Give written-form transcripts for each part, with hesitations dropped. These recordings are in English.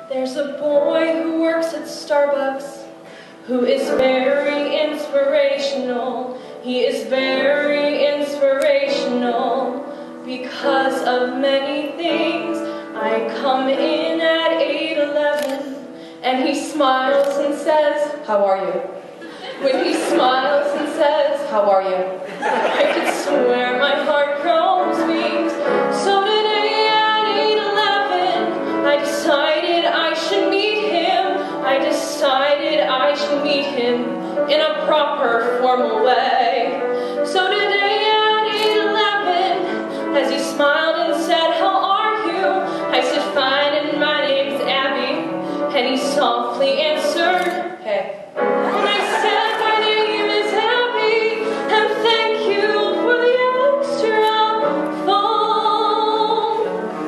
There's a boy who works at Starbucks who is very inspirational. He is very inspirational because of many things. I come in at 8:11 and he smiles and says, "How are you?" When he smiles and says, "How are you?" I could swear my heart grows wings. So today at 8:11, I decided I should meet him. I decided I should meet him in a proper, formal way. So today at 8:11, as he smiled and said, "How are you?" I said, "Fine, and my name's Abby." And he softly answered, "Hey." And I said, "My name is Abby, and thank you for the extra phone."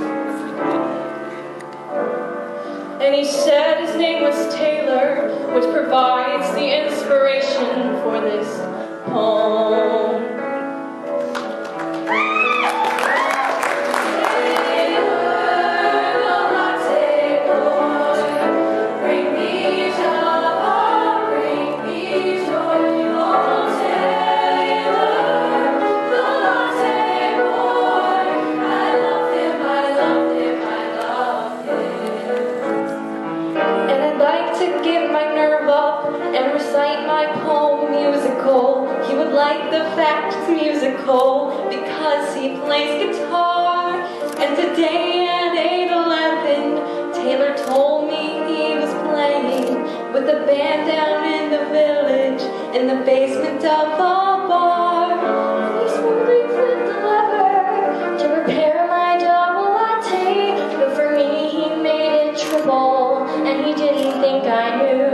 And he said his name was Taylor, which provides the inspiration for this poem. He would like the fact it's musical because he plays guitar. And today at 8:11, Taylor told me he was playing with a band down in the village in the basement of a bar. And he smoothly flipped the lever to prepare my double latte. But for me, he made it triple, and he didn't think I knew